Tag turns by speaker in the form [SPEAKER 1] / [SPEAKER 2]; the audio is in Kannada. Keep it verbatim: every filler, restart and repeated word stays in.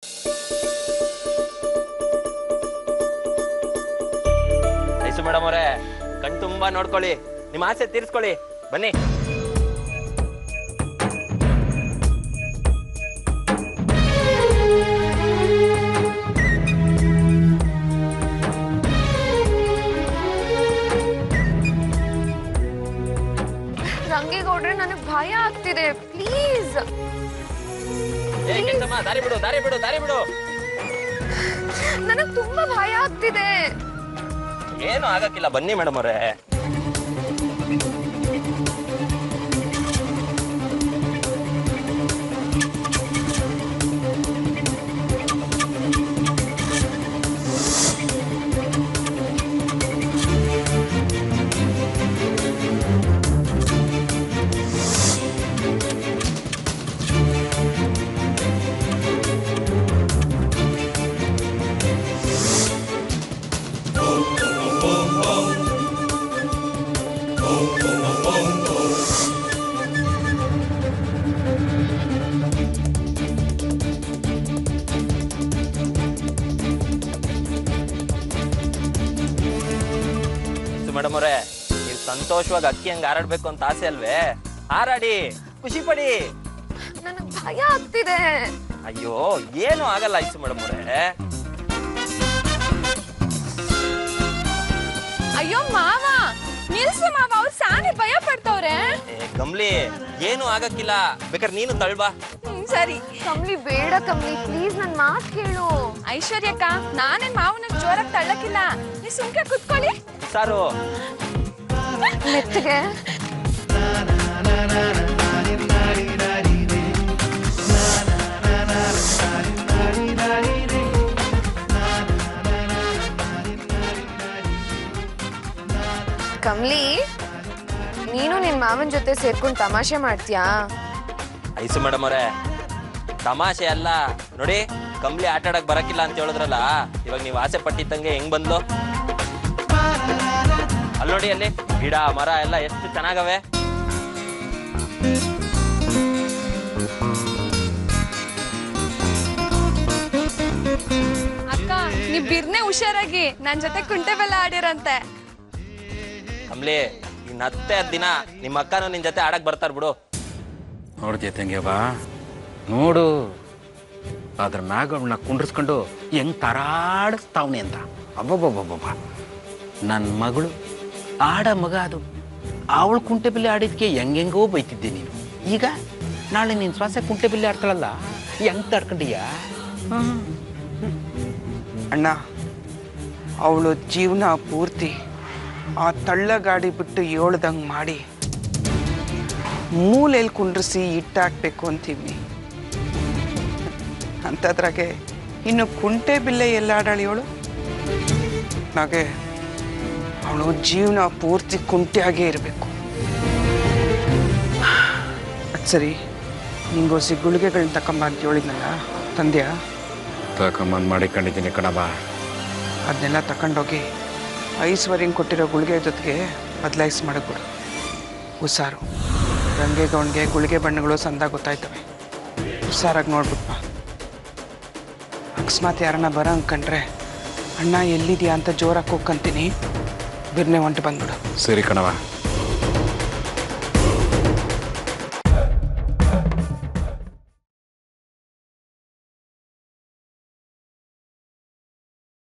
[SPEAKER 1] ಐಸು ಮೇಡಮ್ ಅವರೇ, ಕಣ್ ತುಂಬಾ ನೋಡ್ಕೊಳ್ಳಿ, ನಿಮ್ಮ ಆಸೆ ತೀರಿಸ್ಕೊಳ್ಳಿ, ಬನ್ನಿ.
[SPEAKER 2] ರಂಗೇಗೌಡ್ರೆ, ನನಗೆ ಭಯ ಆಗ್ತಿದೆ, ಪ್ಲೀಸ್.
[SPEAKER 1] ದಾರಿ ಬಿಡು, ದಾರಿ ಬಿಡು, ದಾರಿ ಬಿಡು.
[SPEAKER 2] ನನಗೆ ತುಂಬಾ ಭಯ ಆಗ್ತಿದೆ.
[SPEAKER 1] ಏನು ಆಗಕ್ಕಿಲ್ಲ, ಬನ್ನಿ ಮೇಡಮ್ ಅವರೇ. ಮೇಡಮ್ ಅವರೇ, ನೀವು ಸಂತೋಷವಾಗಿ ಅಕ್ಕಿ ಹಂಗ ಹಾರಾಡ್ಬೇಕು ಅಂತ ಆಸೆ ಅಲ್ವೇ? ಹಾರಾಡಿ, ಖುಷಿ ಪಡಿ.
[SPEAKER 2] ನನಗೆ ಭಯ ಆಗ್ತಿದೆ.
[SPEAKER 1] ಅಯ್ಯೋ, ಏನು ಆಗಲ್ಲ ಐಸು ಮೇಡಮ್ ಅವರೇ.
[SPEAKER 2] ಅಯ್ಯೋ ಮಾವ, ನಿಲ್ಸು ಮಾವ, ಅವ್ರು ಸಾನೆ ಭಯ ಪಡ್ತವ್ರೆ.
[SPEAKER 1] ಕಮ್ಲಿ, ಏನು ಆಗಕ್ಕಿಲ್ಲ, ಬೇಕಾದ್ರೆ ನೀನು ತಳ್ಬಾ.
[SPEAKER 2] ಸರಿ. ಕಮ್ಲಿ ಬೇಡ ಕಮ್ಲಿ, ಪ್ಲೀಸ್ ನನ್ ಮಾತು ಕೇಳು. ಐಶ್ವರ್ಯಕ್ಕ, ನಾನೇನ್ ಮಾವನ ಜೋರಾಗಿ ತಳ್ಳಕ್ಕಿಲ್ಲ, ನೀ ಸುಮ್ಕೆ ಕುತ್ಕೊಳ್ಳಿ.
[SPEAKER 1] ಸಾರು
[SPEAKER 2] ಮೆತ್ತಗೆ. ಕಮ್ಲಿ, ನೀನು ನಿನ್ ಮಾವನ್ ಜೊತೆ ಸೇರ್ಕೊಂಡು ತಮಾಷೆ ಮಾಡ್ತೀಯಾ?
[SPEAKER 1] ಐಸು ಮೇಡಮ್ ಅವರೇ, ತಮಾಷೆ ಅಲ್ಲ ನೋಡಿ. ಕಮ್ಲಿ ಆಟ ಆಡಕ್ ಬರಕಿಲ್ಲ ಅಂತ ಹೇಳಿದ್ರಲ್ಲ, ಇವಾಗ ನೀವು ಆಸೆ ಪಟ್ಟಿದ್ದಂಗೆ ಹೆಂಗ್ ಬಂದ್ಲು ಅಲ್ಲಿ ನೋಡಿ. ಅಲ್ಲಿ ಗಿಡ ಮರ ಎಲ್ಲ ಎಷ್ಟು ಚೆನ್ನಾಗವೆ.
[SPEAKER 2] ಅಕ್ಕ, ನೀವ್ ಬಿರ್ನೆ ಹುಷಾರಾಗಿ, ನನ್ ಜೊತೆ ಕುಂಟೆ ಬೆಲ್ಲ ಆಡಿರಂತೆ.
[SPEAKER 1] ಕಮ್ಲಿ, ಇನ್ ಹತ್ತೆ ಹತ್ತು ದಿನ ನಿಮ್ಮ ಅಕ್ಕನೂ ನಿನ್ ಜೊತೆ ಆಡಕ್ ಬರ್ತಾರ ಬಿಡು.
[SPEAKER 3] ನೋಡ್ತೀಯ ತಂಗಿ ಬಾ, ನೋಡು ಅದ್ರ ಮ್ಯಾಗ ಅವಳನ್ನ ಕುಂಡ್ರಿಸ್ಕೊಂಡು ಹೆಂಗ್ ತರಾಡಿಸ್ತಾವ್ನಿ ಅಂತ. ಅಬ್ಬಬ್ಬಬ್ಬಬ್ಬ, ನನ್ನ ಮಗಳು ಆಡ ಮಗ ಅದು. ಅವಳು ಕುಂಟೆ ಬಿಲ್ಲೆ ಆಡಿದ್ಕೆ ಹೆಂಗೆಂಗೋ ಬೈತಿದ್ದೆ ನೀನು. ಈಗ ನಾಳೆ ನೀನು ಶ್ವಾಸ ಕುಂಟೆ ಬಿಲ್ಲೆ ಆಡ್ತಾಳಲ್ಲ, ಹೆಂಗ್ ತಡ್ಕೊಂಡಿಯ?
[SPEAKER 4] ಅಣ್ಣ, ಅವಳು ಜೀವನ ಪೂರ್ತಿ ಆ ತಳ್ಳ ಗಾಡಿ ಬಿಟ್ಟು ಏಳ್ದಂಗೆ ಮಾಡಿ ಮೂಲೆಯಲ್ಲಿ ಕುಂಡ್ರಿಸಿ ಇಟ್ಟಾಕ್ಬೇಕು ಅಂತೀವಿ. ಅಂಥದ್ರಾಗೆ ಇನ್ನು ಕುಂಟೆ ಬಿಲ್ಲೆ ಎಲ್ಲಾಡಳಿಯೋಳು. ಹಾಗೆ ಅವಳು ಜೀವನ ಪೂರ್ತಿ ಕುಂಟೆಯಾಗೇ ಇರಬೇಕು. ಅದು ಸರಿ, ನಿಂಗೋಸಿ ಗುಳಿಗೆಗಳನ್ನ ತಕೊಂಬ ಅಂತ ಹೇಳಿದ್ನಲ್ಲ, ತಂದ್ಯಾ?
[SPEAKER 3] ತಕೊಂಬಂದು ಮಾಡಿಕೊಂಡಿದ್ದೀನಿ ಕಣಬ.
[SPEAKER 4] ಅದನ್ನೆಲ್ಲ ತಗೊಂಡೋಗಿ ಐಶ್ವರ್ಯಂಗೆ ಕೊಟ್ಟಿರೋ ಗುಳಿಗೆ ಜೊತೆಗೆ ಬದಲಾಯಿಸಿ ಮಾಡಕ್ಬಿಡು. ಹುಷಾರು, ರಂಗೇಗೌನ್ಗೆ ಗುಳಿಗೆ ಬಣ್ಣಗಳು ಸಂದ ಗೊತ್ತಾಯ್ತವೆ. ಹುಷಾರಾಗಿ ನೋಡ್ಬಿಟ್ಪ. ಅಕಸ್ಮಾತ್ ಯಾರನ್ನ ಬರ ಅಂದ್ಕೊಂಡ್ರೆ ಅಣ್ಣ ಎಲ್ಲಿದ್ಯಾ ಅಂತ ಜೋರಾಗಿ ಹೋಗ್ಕಂತೀನಿ, ಬಿರ್ನೆ ಹೊಂಟು ಬಂದ್ಬಿಡು.
[SPEAKER 3] ಸರಿ ಕಣವ.